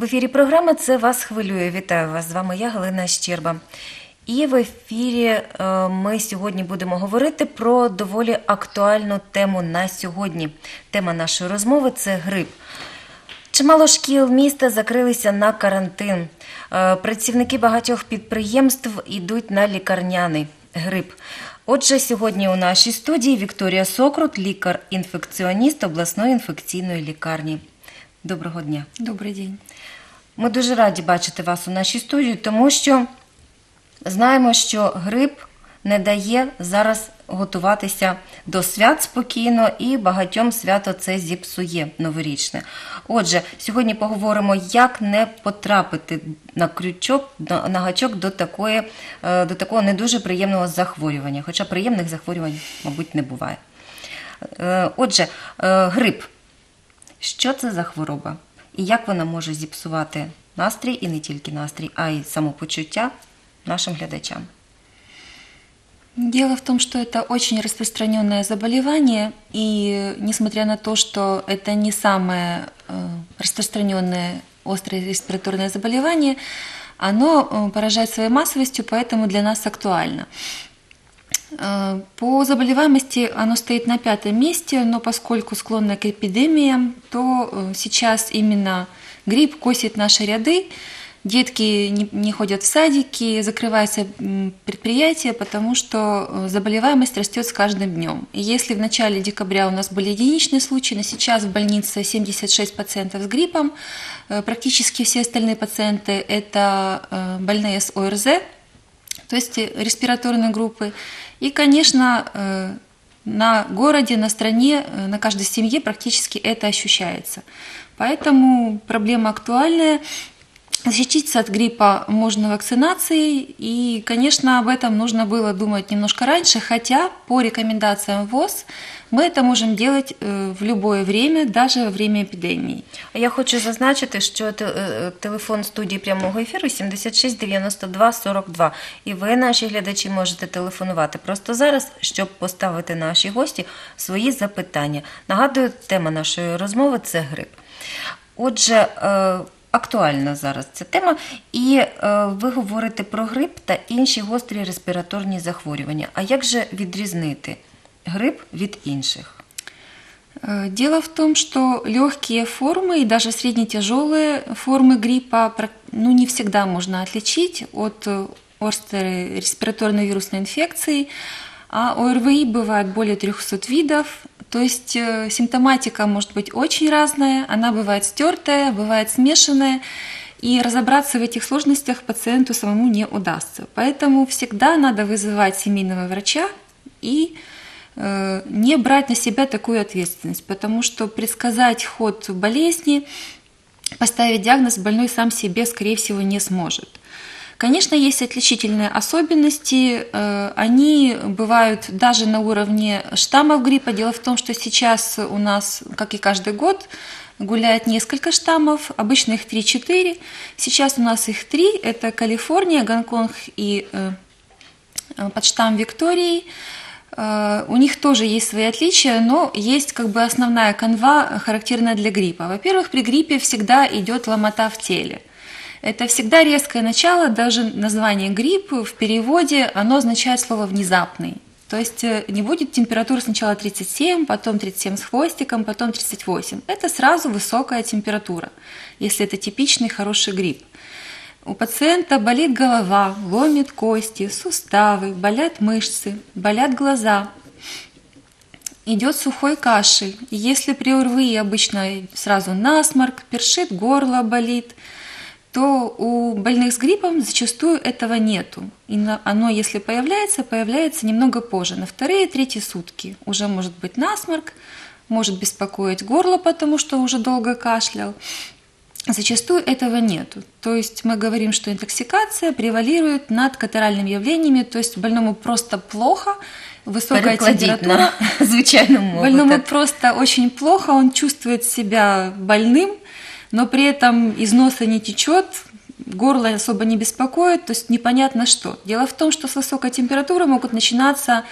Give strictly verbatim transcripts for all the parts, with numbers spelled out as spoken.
В ефірі програми «Це вас хвилює». Вітаю вас, з вами я, Галина Щерба. І в ефірі ми сьогодні будемо говорити про доволі актуальну тему на сьогодні. Тема нашої розмови – це грип. Чимало шкіл міста закрилися на карантин. Працівники багатьох підприємств йдуть на лікарняний грип. Отже, сьогодні у нашій студії Вікторія Сокрут, лікар-інфекціоніст обласної інфекційної лікарні. Доброго дня. Добрий день. Ми дуже раді бачити вас у нашій студії, тому що знаємо, що грип не дає зараз готуватися до свят спокійно, і багатьом свято це зіпсує новорічне. Отже, сьогодні поговоримо, як не потрапити на крючок, на гачок до, такої, до такого не дуже приємного захворювання, хоча приємних захворювань, мабуть, не буває. Отже, грип. Що це за хвороба? І як вона може зіпсувати настрій, і не тільки настрій, а й самопочуття нашим глядачам? Дело в том, что это очень распространенное заболевание, и несмотря на то, что это не самое распространенное острое респираторное заболевание, оно поражает своей массовостью, поэтому для нас актуально. По заболеваемости оно стоит на пятом месте, но поскольку склонно к эпидемиям, то сейчас именно грипп косит наши ряды. Детки не, не ходят в садики, закрываются предприятия, потому что заболеваемость растет с каждым днем. И если в начале декабря у нас были единичные случаи, но сейчас в больнице семьдесят шесть пациентов с гриппом, практически все остальные пациенты – это больные с ОРЗ, то есть респираторные группы. И, конечно, на городе, на стране, на каждой семье практически это ощущается. Поэтому проблема актуальная. Защититься от гриппа можно вакцинацией, и, конечно, об этом нужно было думать немножко раньше, хотя по рекомендациям ВОЗ мы это можем делать в любое время, даже во время эпидемии. Я хочу зазначити, що телефон студії прямого ефіру сімдесят шість дев'яносто два сорок два, і ви, наші глядачі, можете телефонувати просто зараз, щоб поставити нашій гості свої запитання. Нагадую, тема нашої розмови – це грип. Отже, актуальна зараз ця тема, і е, ви говорите про грип та інші гострі респіраторні захворювання. А як же відрізнити грип від інших? Дело в том, что легкие формы и даже средне-тяжелые формы гриппа ну, не всегда можно отличить от острой респираторной вирусной инфекции, а ОРВИ бывает более трехсот видов. То есть симптоматика может быть очень разная, она бывает стертая, бывает смешанная, и разобраться в этих сложностях пациенту самому не удастся. Поэтому всегда надо вызывать семейного врача и э, не брать на себя такую ответственность, потому что предсказать ход болезни, поставить диагноз больной сам себе, скорее всего, не сможет. Конечно, есть отличительные особенности, они бывают даже на уровне штаммов гриппа. Дело в том, что сейчас у нас, как и каждый год, гуляет несколько штаммов, обычно их три-четыре. Сейчас у нас их три, это Калифорния, Гонконг и подштамм Виктории. У них тоже есть свои отличия, но есть как бы основная канва, характерная для гриппа. Во-первых, при гриппе всегда идет ломота в теле. Это всегда резкое начало, даже название грипп в переводе, оно означает слово «внезапный». То есть не будет температуры сначала тридцать семь, потом тридцать семь с хвостиком, потом тридцать восемь. Это сразу высокая температура, если это типичный хороший грипп. У пациента болит голова, ломит кости, суставы, болят мышцы, болят глаза. Идет сухой кашель. Если при ОРВИ обычно сразу насморк, першит, горло болит, то у больных с гриппом зачастую этого нету. И оно, если появляется, появляется немного позже, на вторые-третьи сутки. Уже может быть насморк, может беспокоить горло, потому что уже долго кашлял. Зачастую этого нету. То есть мы говорим, что интоксикация превалирует над катаральными явлениями, то есть больному просто плохо, высокая температура. Больному просто очень плохо, он чувствует себя больным, но при этом из носа не течет, горло особо не беспокоит, то есть непонятно что. Дело в том, что с высокой температурой могут начинаться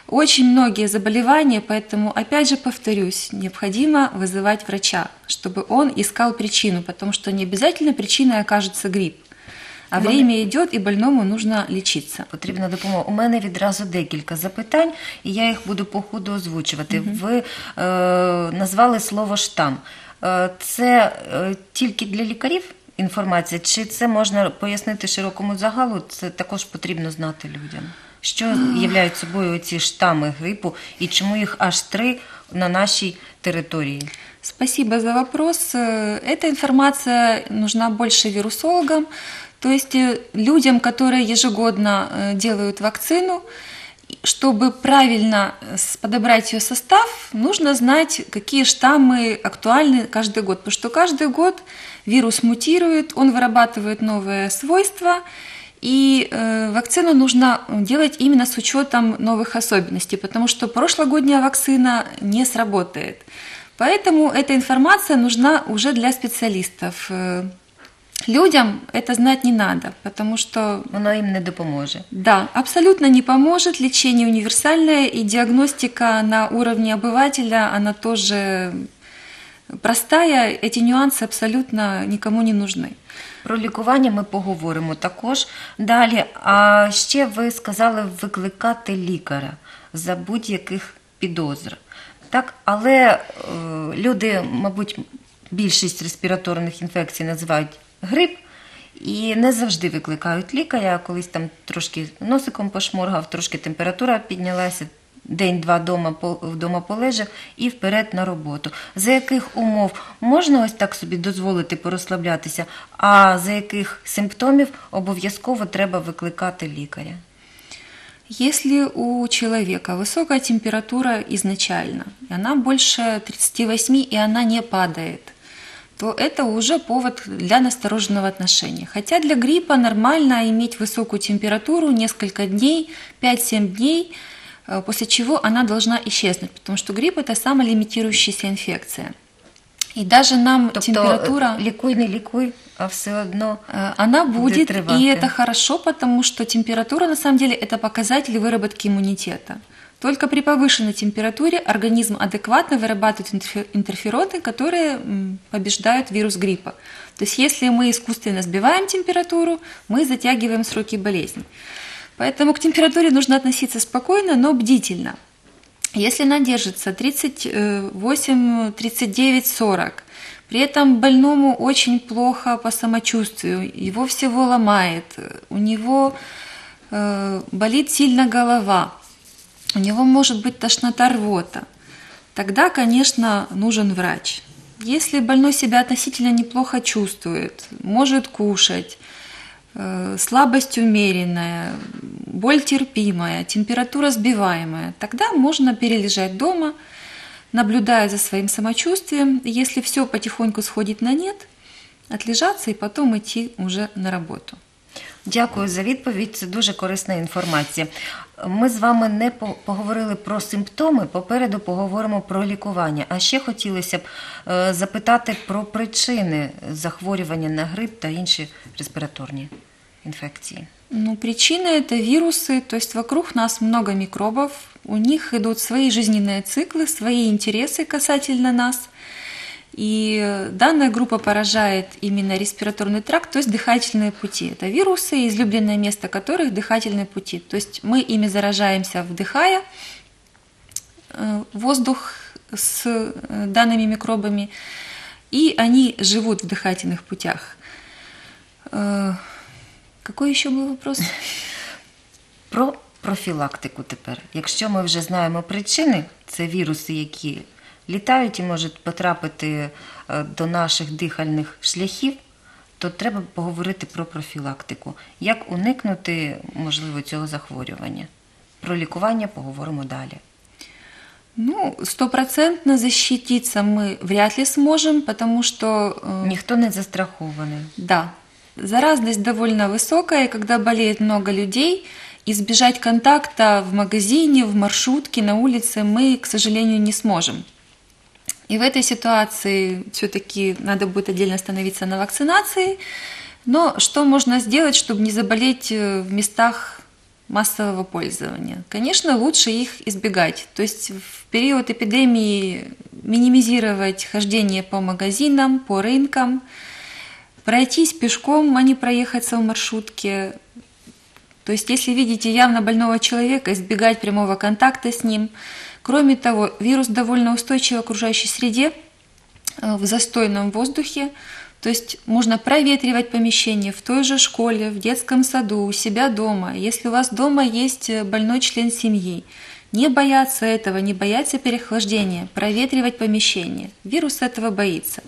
очень многие заболевания, поэтому, опять же, повторюсь, необходимо вызывать врача, чтобы он искал причину, потому что не обязательно причиной окажется грипп. А Мене- время идет, и больному нужно лечиться. Потрібна допомога. У мене відразу декілька запитань, і я їх буду по ходу озвучувати. Ви е, назвали слово штам. Е, це е, тільки для лікарів інформація, чи це можна пояснити широкому загалу? Це також потрібно знати людям. Що являють собою ці штами грипу і чому їх аж три на нашій території? Спасибо за вопрос. Э, Эта информация нужна больше вирусологам, то есть э, людям, которые ежегодно э, делают вакцину. Чтобы правильно с- подобрать ее состав, нужно знать, какие штаммы актуальны каждый год, потому что каждый год вирус мутирует, он вырабатывает новые свойства, и э, вакцину нужно делать именно с учетом новых особенностей, потому что прошлогодняя вакцина не сработает. Поэтому эта информация нужна уже для специалистов. Э, Людям это знать не надо, потому что Воно їм не допоможе. да, абсолютно не поможет. Лечение универсальное, и диагностика на уровне обывателя, она тоже простая. Эти нюансы абсолютно никому не нужны. Про лікування ми поговоримо також далі. А ще ви сказали викликати лікаря за будь-яких підозр. Так, але е, люди, мабуть, більшість респіраторних інфекцій називають грип і не завжди викликають лікаря. Колись там трошки носиком пошморгав, трошки температура піднялася, день-два дома, вдома полежав і вперед на роботу. За яких умов можна ось так собі дозволити порозслаблятися, а за яких симптомів обов'язково треба викликати лікаря? Если у человека высокая температура изначально, и она больше тридцати восьми, и она не падает, то это уже повод для настороженного отношения. Хотя для гриппа нормально иметь высокую температуру несколько дней, пять-семь дней, э, после чего она должна исчезнуть, потому что грипп – это самолимитирующаяся инфекция. И даже нам Тобто температура... лікуй, не лікуй, а все одно Э, Она будет, тривати. и это хорошо, потому что температура, на самом деле, это показатель выработки иммунитета. Только при повышенной температуре организм адекватно вырабатывает интерфе- интерфероны, которые м, побеждают вирус гриппа. То есть если мы искусственно сбиваем температуру, мы затягиваем сроки болезни. Поэтому к температуре нужно относиться спокойно, но бдительно. Если она держится тридцать восемь, тридцать девять, сорок, при этом больному очень плохо по самочувствию, его всего ломает, у него э, болит сильно голова, у него может быть тошнота, рвота, тогда, конечно, нужен врач. Если больной себя относительно неплохо чувствует, может кушать, э, слабость умеренная, боль терпимая, температура сбиваемая, тогда можно перележать дома, наблюдая за своим самочувствием. Если все потихоньку сходит на нет, отлежаться и потом идти уже на работу. Дякую за відповідь, це дуже корисна інформація. Ми з вами не по- поговорили про симптоми, попереду поговоримо про лікування. А ще хотілося б е, запитати про причини захворювання на грип та інші респіраторні інфекції. Ну, причина – это вирусы, то есть вокруг нас много микробов, у них идут свои жизненные циклы, свои интересы касательно нас. И данная группа поражает именно респираторный тракт, то есть дыхательные пути. Это вирусы, излюбленное место которых – дыхательные пути. То есть мы ими заражаемся, вдыхая э, воздух с э, данными микробами, и они живут в дыхательных путях. Э, Какой еще был вопрос? Про профілактику тепер. Якщо ми вже знаємо причини, це віруси, які літають і можуть потрапити е, до наших дихальних шляхів, то треба поговорити про профілактику. Як уникнути, можливо, цього захворювання? Про лікування поговоримо далі. Ну, стопроцентно защититься мы вряд ли сможем, потому что, э, Ніхто не застрахований. да, заразность довольно высокая, и когда болеет много людей, избежать контакта в магазине, в маршрутке, на улице мы, к сожалению, не сможем. И в этой ситуации все-таки надо будет отдельно остановиться на вакцинации. Но что можно сделать, чтобы не заболеть э, в местах массового пользования. Конечно, лучше их избегать. То есть в период эпидемии минимизировать хождение по магазинам, по рынкам, пройтись пешком, а не проехаться в маршрутке. То есть если видите явно больного человека, избегать прямого контакта с ним. Кроме того, вирус довольно устойчив в окружающей среде, в застойном воздухе. То есть можно проветривать помещение в той же школе, в детском саду, у себя дома. Если у вас дома есть больной член семьи, не бояться этого, не бояться переохлаждения, проветривать помещение. Вирус этого боится.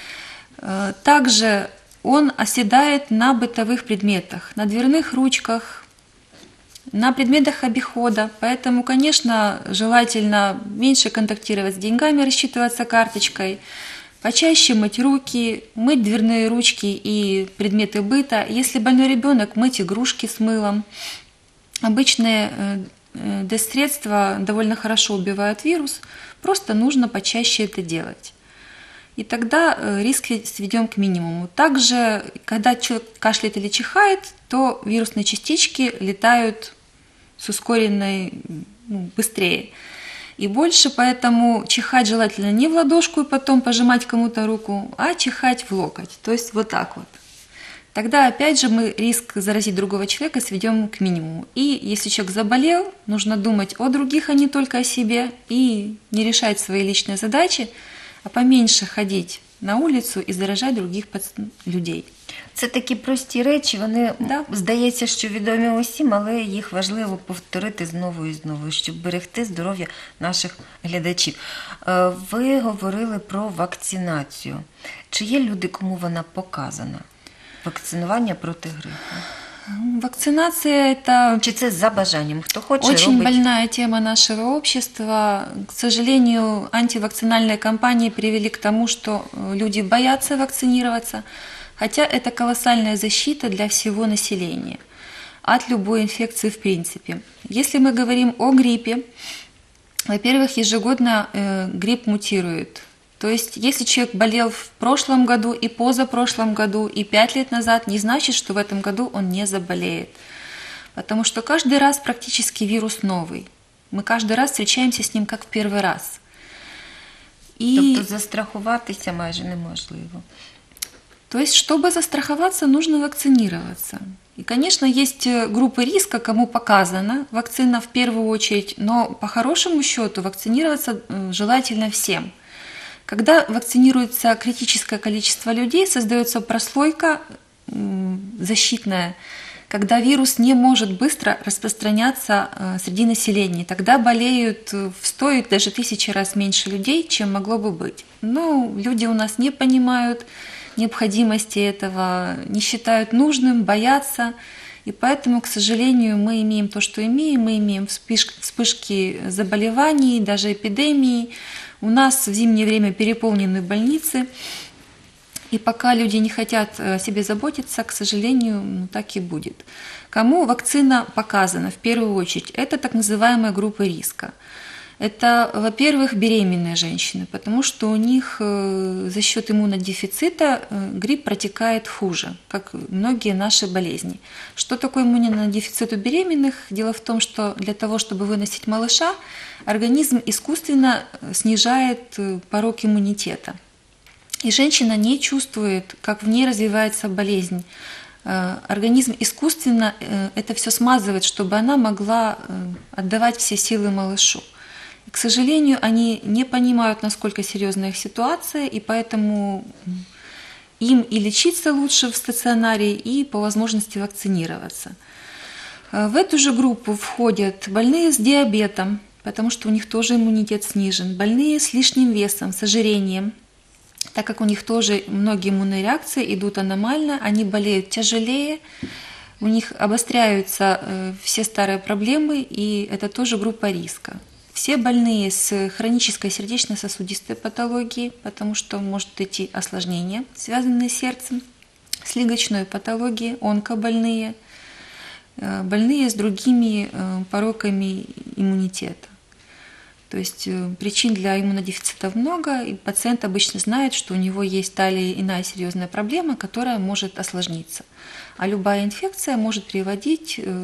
Также он оседает на бытовых предметах, на дверных ручках, на предметах обихода. Поэтому, конечно, желательно меньше контактировать с деньгами, рассчитываться карточкой, почаще мыть руки, мыть дверные ручки и предметы быта. Если больной ребенок, мыть игрушки с мылом. Обычные ДЭС-средства довольно хорошо убивают вирус, просто нужно почаще это делать. И тогда риски сведем к минимуму. Также, когда человек кашляет или чихает, то вирусные частички летают с ускоренной, ну, быстрее и больше, поэтому чихать желательно не в ладошку и потом пожимать кому-то руку, а чихать в локоть, то есть вот так вот. Тогда опять же мы риск заразить другого человека сведем к минимуму. И если человек заболел, нужно думать о других, а не только о себе, и не решать свои личные задачи, а поменьше ходить на улицу і заражати других людей. Це такі прості речі, вони, Да. здається, що відомі усім, але їх важливо повторити знову і знову, щоб берегти здоров'я наших глядачів. Е, Ви говорили про вакцинацію. Чи є люди, кому вона показана? Вакцинування проти грипу? Вакцинация – это Чи це за бажанням? Хто хоче, очень робить? больная тема нашего общества. К сожалению, антивакцинальные кампании привели к тому, что люди боятся вакцинироваться, хотя это колоссальная защита для всего населения от любой инфекции в принципе. Если мы говорим о гриппе, во-первых, ежегодно э, грипп мутирует. То есть, если человек болел в прошлом году и позапрошлом году, и пять лет назад, не значит, что в этом году он не заболеет. Потому что каждый раз практически вирус новый. Мы каждый раз встречаемся с ним как в первый раз. И, Тобто застрахуватися майже неможливо. то есть, чтобы застраховаться, нужно вакцинироваться. И, конечно, есть группы риска, кому показана вакцина в первую очередь, но по хорошему счету вакцинироваться э, желательно всем. Когда вакцинируется критическое количество людей, создается прослойка защитная, когда вирус не может быстро распространяться среди населения. Тогда болеют в сто и даже тысячи раз меньше людей, чем могло бы быть. Но люди у нас не понимают необходимости этого, не считают нужным, боятся. И поэтому, к сожалению, мы имеем то, что имеем. Мы имеем вспышки заболеваний, даже эпидемий. У нас в зимнее время переполнены больницы, и пока люди не хотят о себе заботиться, к сожалению, ну, так и будет. Кому вакцина показана в первую очередь? Это так называемая группа риска. Это, во-первых, беременные женщины, потому что у них за счет иммунодефицита грипп протекает хуже, как многие наши болезни. Что такое иммунодефицит у беременных? Дело в том, что для того, чтобы выносить малыша, организм искусственно снижает порог иммунитета. И женщина не чувствует, как в ней развивается болезнь. Организм искусственно это все смазывает, чтобы она могла отдавать все силы малышу. К сожалению, они не понимают, насколько серьезна их ситуация, и поэтому им и лечиться лучше в стационаре, и по возможности вакцинироваться. В эту же группу входят больные с диабетом, потому что у них тоже иммунитет снижен, больные с лишним весом, с ожирением, так как у них тоже многие иммунные реакции идут аномально, они болеют тяжелее, у них обостряются все старые проблемы, и это тоже группа риска. Все больные с хронической сердечно-сосудистой патологией, потому что может идти осложнения, связанные с сердцем, с легочной патологией, онкобольные, больные с другими пороками иммунитета. То есть причин для иммунодефицита много, и пациент обычно знает, что у него есть та или иная серьезная проблема, которая может осложниться. А любая инфекция может приводить к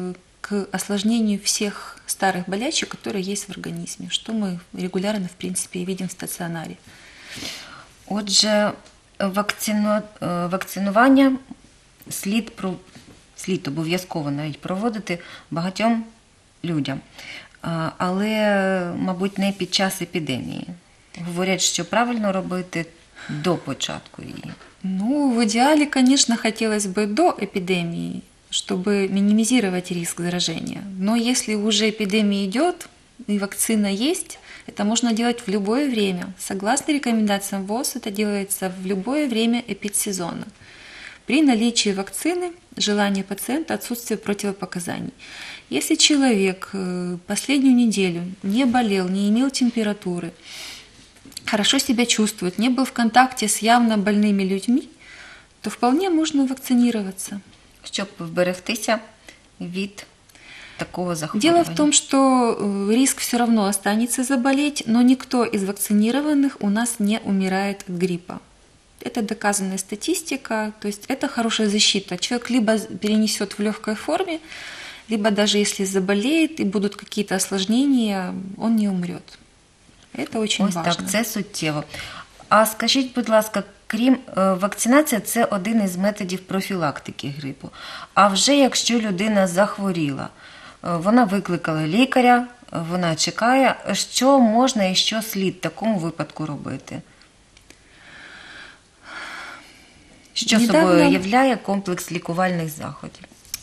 к осложнению всех старых болячек, которые есть в организме, что мы регулярно, в принципе, и видим в стационаре. Отже, вакціну... е, вакцинування слід, про... слід обов'язково навіть проводити багатьом людям. А, Але, мабуть, не під час епідемії. Говорять, що правильно робити до початку її. Ну, в идеале, конечно, хотелось бы до эпидемии, чтобы минимизировать риск заражения. Но если уже эпидемия идет и вакцина есть, это можно делать в любое время. Согласно рекомендациям ВОЗ, это делается в любое время эпидсезона. При наличии вакцины, желании пациента, отсутствие противопоказаний. Если человек последнюю неделю не болел, не имел температуры, хорошо себя чувствует, не был в контакте с явно больными людьми, то вполне можно вакцинироваться. Щоб вберегтися від такого захворювання. Дело в том, что риск все равно останется заболеть, но никто из вакцинированных у нас не умирает от гриппа. Это доказанная статистика, то есть это хорошая защита. Человек либо перенесет в легкой форме, либо даже если заболеет и будут какие-то осложнения, он не умрет. Це дуже Ось важливо. так, це суттєво. А скажіть, будь ласка, крім е, вакцинації, це один із методів профілактики грипу. А вже якщо людина захворіла, е, вона викликала лікаря, е, вона чекає, що можна і що слід в такому випадку робити? Що Недавно- собою являє комплекс лікувальних заходів?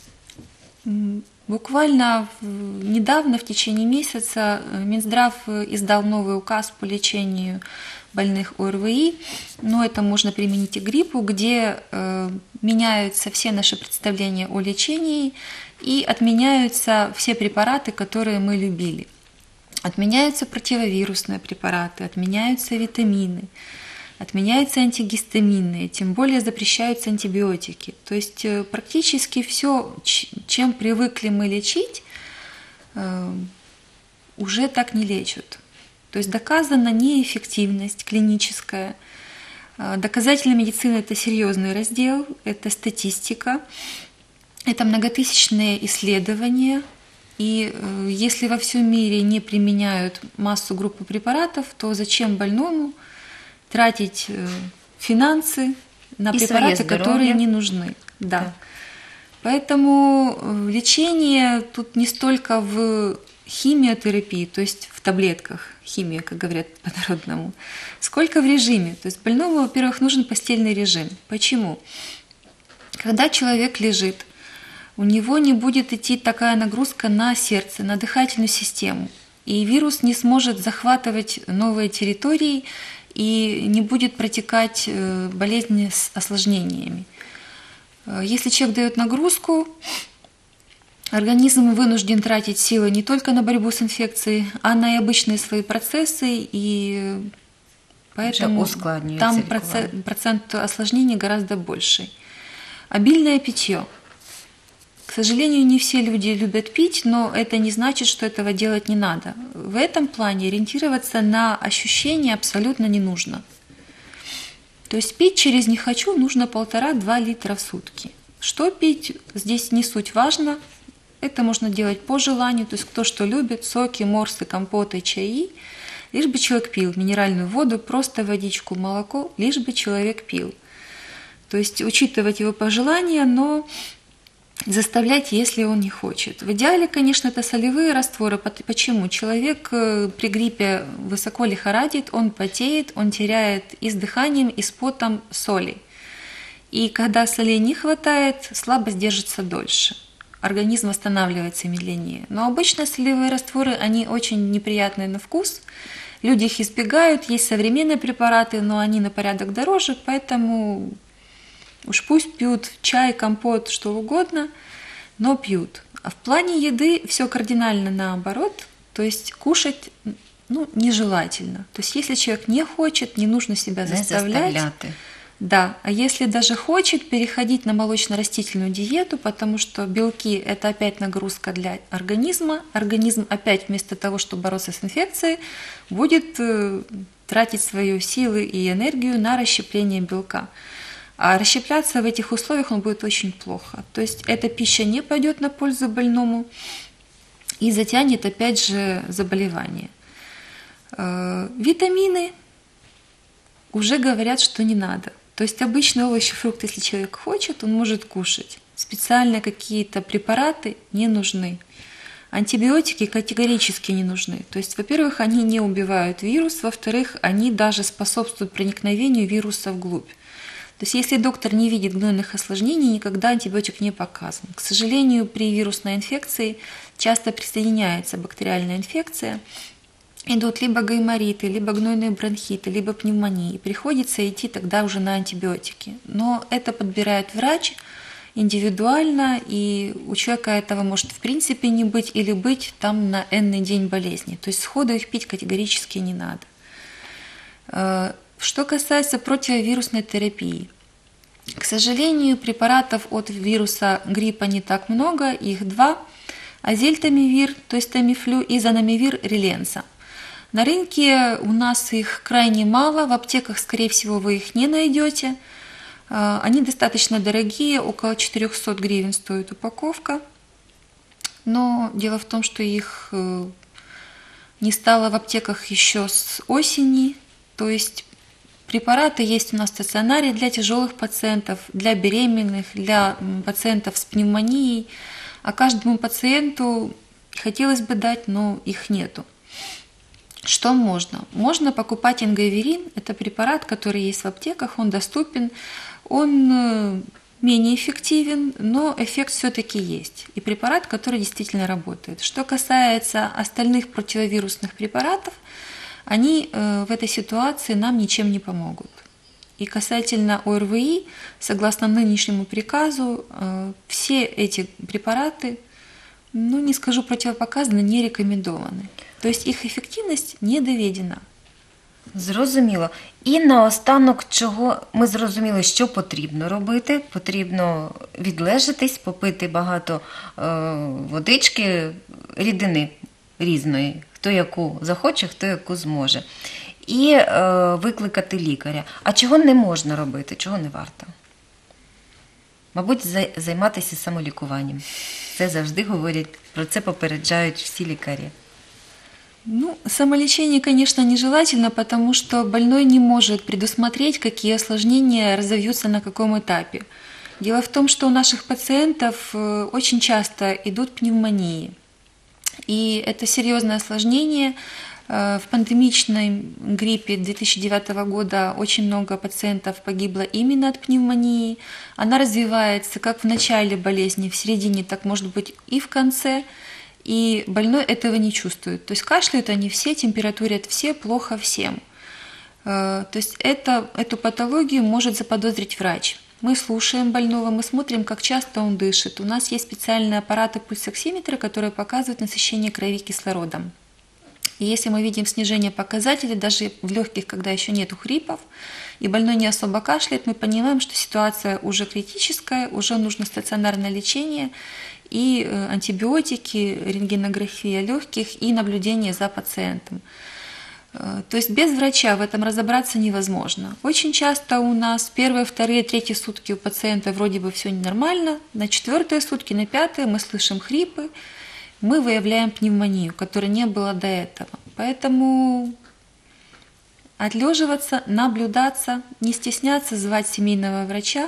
М, Буквально в- недавно, в течение месяца, э, Минздрав э, издал новый указ по лечению больных ОРВИ, но это можно применить и к гриппу, где э, меняются все наши представления о лечении и отменяются все препараты, которые мы любили. Отменяются противовирусные препараты, отменяются витамины, отменяются антигистаминные, тем более запрещаются антибиотики. То есть э, практически все, чем привыкли мы лечить, э, уже так не лечат. То есть доказана неэффективность клиническая. Э, Доказательная медицина – это серьезный раздел, это статистика, это многотысячные исследования. И э, если во всем мире не применяют массу группы препаратов, то зачем больному тратить э, финансы на И препараты, свое здоровье. которые не нужны. Да. Да. Поэтому э, лечение тут не столько в химиотерапии, то есть в таблетках, химия, как говорят по-народному, сколько в режиме. То есть больному, во-первых, нужен постельный режим. Почему? Когда человек лежит, у него не будет идти такая нагрузка на сердце, на дыхательную систему. И вирус не сможет захватывать новые территории и не будет протекать э, болезнь с осложнениями. Э, Если человек дает нагрузку, организм вынужден тратить силы не только на борьбу с инфекцией, а на и обычные свои процессы, и поэтому ускладняется там лечение. проце- процент осложнений гораздо больше. Обильное питье. К сожалению, не все люди любят пить, но это не значит, что этого делать не надо. В этом плане ориентироваться на ощущения абсолютно не нужно. То есть пить через «не хочу» нужно полтора-два литра в сутки. Что пить, здесь не суть важно. Это можно делать по желанию, то есть кто что любит, соки, морсы, компоты, чаи. Лишь бы человек пил минеральную воду, просто водичку, молоко, лишь бы человек пил. То есть учитывать его пожелания, но заставлять, если он не хочет. В идеале, конечно, это солевые растворы. Пот- Почему? Человек э, при гриппе высоко лихорадит, он потеет, он теряет и с дыханием, и с потом соли. И когда солей не хватает, слабость держится дольше. Организм восстанавливается медленнее. Но обычно солевые растворы, они очень неприятные на вкус. Люди их избегают. Есть современные препараты, но они на порядок дороже, поэтому уж пусть пьют чай, компот, что угодно, но пьют. А в плане еды все кардинально наоборот. То есть кушать ну, нежелательно. То есть если человек не хочет, не нужно себя Не заставлять. заставляти. Да, а если даже хочет, переходить на молочно-растительную диету, потому что белки – это опять нагрузка для организма. Организм опять вместо того, чтобы бороться с инфекцией, будет э, тратить свои силы и энергию на расщепление белка. А расщепляться в этих условиях он будет очень плохо. То есть эта пища не пойдет на пользу больному и затянет опять же заболевание. Э, Витамины уже говорят, что не надо. То есть обычные овощи, фрукты, если человек хочет, он может кушать. Специальные какие-то препараты не нужны. Антибиотики категорически не нужны. То есть, во-первых, они не убивают вирус, во-вторых, они даже способствуют проникновению вируса вглубь. То есть, если доктор не видит гнойных осложнений, никогда антибиотик не показан. К сожалению, при вирусной инфекции часто присоединяется бактериальная инфекция, идут либо гаймориты, либо гнойные бронхиты, либо пневмонии. Приходится идти тогда уже на антибиотики. Но это подбирает врач индивидуально, и у человека этого может в принципе не быть или быть там на энный день болезни. То есть сходу их пить категорически не надо. Что касается противовирусной терапии. К сожалению, препаратов от вируса гриппа не так много, их два. Азельтамивир, то есть тамифлю, и занамивир риленса. На рынке у нас их крайне мало, в аптеках, скорее всего, вы их не найдете. Они достаточно дорогие, около четыреста гривен стоит упаковка. Но дело в том, что их не стало в аптеках еще с осени. То есть препараты есть у нас в стационаре для тяжелых пациентов, для беременных, для пациентов с пневмонией. А каждому пациенту хотелось бы дать, но их нету. Что можно? Можно покупать ингаверин. Это препарат, который есть в аптеках, он доступен. Он менее эффективен, но эффект все-таки есть. И препарат, который действительно работает. Что касается остальных противовирусных препаратов, они в этой ситуации нам ничем не помогут. И касательно ОРВИ, согласно нынешнему приказу, все эти препараты, ну не скажу противопоказаны, не рекомендованы. То есть їх ефективність не доведена. Зрозуміло. І наостанок, чого ми зрозуміли, що потрібно робити. Потрібно відлежатись, попити багато е, водички, рідини різної. Хто яку захоче, хто яку зможе. І е, викликати лікаря. А чого не можна робити, чого не варто? Мабуть, займатися самолікуванням. Це завжди говорять, про це попереджають всі лікарі. Ну, самолечение, конечно, нежелательно, потому что больной не может предусмотреть, какие осложнения разовьются на каком этапе. Дело в том, что у наших пациентов очень часто идут пневмонии. И это серьезное осложнение. В пандемичном гриппе две тысячи девятого года очень много пациентов погибло именно от пневмонии. Она развивается как в начале болезни, в середине, так может быть и в конце. И больной этого не чувствует. То есть кашляют они все, температурят все, плохо всем. То есть это, эту патологию может заподозрить врач. Мы слушаем больного, мы смотрим, как часто он дышит. У нас есть специальные аппараты пульсоксиметра, которые показывают насыщение крови кислородом. И если мы видим снижение показателей, даже в легких, когда еще нет хрипов, и больной не особо кашляет, мы понимаем, что ситуация уже критическая, уже нужно стационарное лечение, и антибиотики, рентгенография легких и наблюдение за пациентом. То есть без врача в этом разобраться невозможно. Очень часто у нас первые, вторые, третьи сутки у пациента вроде бы все нормально, на четвертые сутки, на пятые мы слышим хрипы, мы выявляем пневмонию, которой не было до этого. Поэтому отлеживаться, наблюдаться, не стесняться звать семейного врача.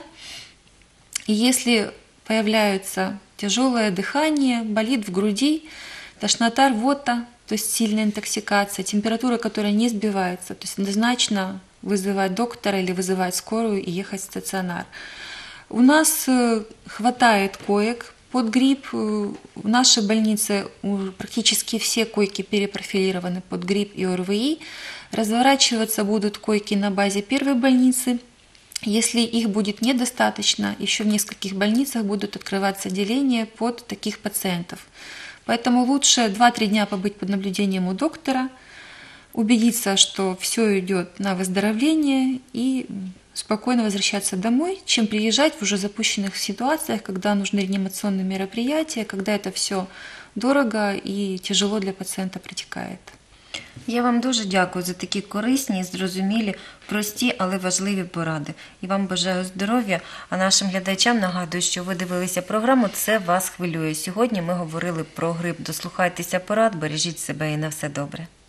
И если появляются тяжелое дыхание, болит в груди, тошнота, рвота, то есть сильная интоксикация, температура, которая не сбивается, то есть однозначно вызывать доктора или вызывать скорую и ехать в стационар. У нас хватает коек под грипп. В нашей больнице практически все койки перепрофилированы под грипп и ОРВИ. Разворачиваться будут койки на базе первой больницы. Если их будет недостаточно, еще в нескольких больницах будут открываться отделения под таких пациентов. Поэтому лучше два-три дня побыть под наблюдением у доктора, убедиться, что все идет на выздоровление и спокойно возвращаться домой, чем приезжать в уже запущенных ситуациях, когда нужны реанимационные мероприятия, когда это все дорого и тяжело для пациента протекает. Я вам дуже дякую за такі корисні, зрозумілі, прості, але важливі поради. І вам бажаю здоров'я, а нашим глядачам нагадую, що ви дивилися програму «Це вас хвилює». Сьогодні ми говорили про грип. Дослухайтеся порад, бережіть себе і на все добре.